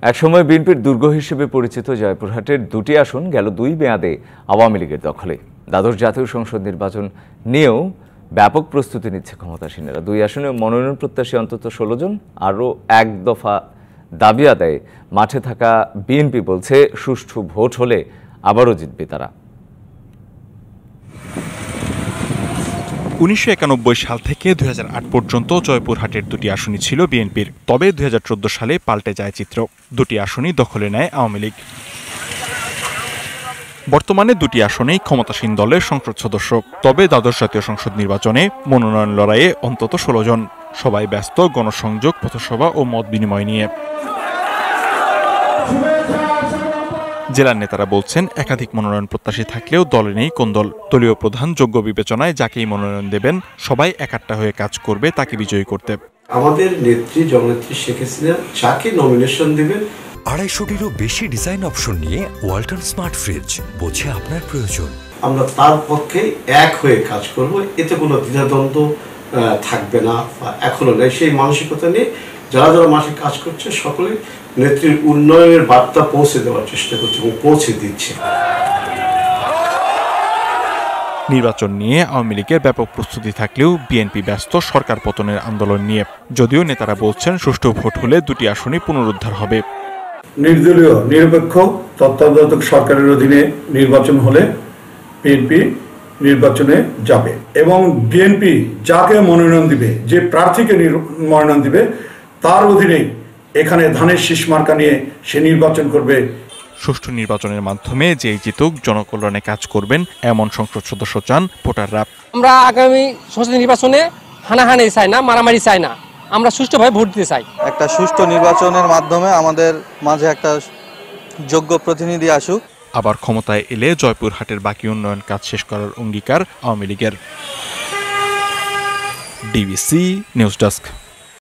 একসময় বিএনপির দুর্গ হিসেবে পরিচিত জয়পুরহাটের দুটি আসন গেল 2 মেয়াদে আওয়ামী লীগের দখলে। দ্বাদশ জাতীয় সংসদ নির্বাচন নিয়েও ব্যাপক প্রস্তুতি নিচ্ছে ক্ষমতাসীনেরা। 2 আসনে মনোনয়ন প্রত্যাশী অন্তত 16 জন। আরও এক দফা দাবি আদায়ে মাঠে থাকা বিএনপি বলছে, সুষ্ঠু ভোট হলে আবারও জিতবে তারা। 1991 সাল থেকে 2008 পর্যন্ত জয়পুরহাটের দুটি আসনই ছিল বিএনপির। তবে 2014 সালে পাল্টে যায় চিত্র। দুটি আসনই দখলে নেয় আওয়ামী লীগ। বর্তমানে দুটি আসনেই ক্ষমতাসীন দলের সংসদ সদস্য। তবে দ্বাদশ জাতীয় সংসদ নির্বাচনে মনোনয়ন লড়াইয়ে অন্তত 16 জন। সবাই ব্যস্ত গণসংযোগ, পথসভা ও মত বিনিময় নিয়ে। জেলার নেতারা বলছেন, একাধিক মনোনয়ন প্রত্যাশী থাকলেও দলে নেই কোন্দল। দলীয় প্রধান যোগ্য বিবেচনায় যাকেই মনোনয়ন দেবেন সবাই একাট্টা হয়ে কাজ করবে তাকে বিজয়ী করতে। আমাদের নেত্রী জননেত্রী শেখ হাসিনা যাকে নমিনেশন দেবেন। 250-টিরও বেশি ডিজাইন অপশন নিয়ে ওয়ালটন স্মার্ট ফ্রিজ, বোঝে আপনার প্রয়োজন। আমরা তার পক্ষে এক হয়ে কাজ করব, এতে কোনো দ্বিধাদ্বন্দ্ব থাকবে না, এখনো নেই। সেই মানসিকতা নিয়ে যারা যারা মাঠে কাজ করছে সকলে নেত্রীর উন্নয়নের বার্তা পৌঁছে দেওয়ার চেষ্টা করছে এবং পৌঁছে দিচ্ছে। নির্বাচন নিয়ে আওয়ামী লীগের ব্যাপক প্রস্তুতি থাকলেও বিএনপি ব্যস্ত সরকার পতনের আন্দোলন নিয়ে। যদিও নেতারা বলছেন, সুষ্ঠু ভোট হলে দুটি আসনই পুনরুদ্ধার হবে। নির্দলীয় নিরপেক্ষ তত্ত্বাবধায়ক সরকারের অধীনে নির্বাচন হলে বিএনপি নির্বাচনে যাবে এবং বিএনপি যাকে মনোনয়ন দিবে, যে প্রার্থীকে মনোনয়ন দিবে, তার অধীনেই এখানে ধানের শীষ মার্কা নিয়ে সে নির্বাচন করবে। সুষ্ঠু নির্বাচনের মাধ্যমে যেই জিতুক জনকল্যাণে কাজ করবেন এমন সংসদ সদস্য চান ভোটাররা। আমরা আগামী সংসদ নির্বাচনে হানাহানি চাই না, মারামারি চাই না, আমরা সুষ্ঠুভাবে ভোট দিতে চাই। একটা সুষ্ঠু নির্বাচনের মাধ্যমে আমাদের মাঝে একটা যোগ্য প্রতিনিধি আসুক। আবার ক্ষমতায় এলে জয়পুরহাটের বাকি উন্নয়ন কাজ শেষ করার অঙ্গীকার আওয়ামী লীগের। DBC news desk.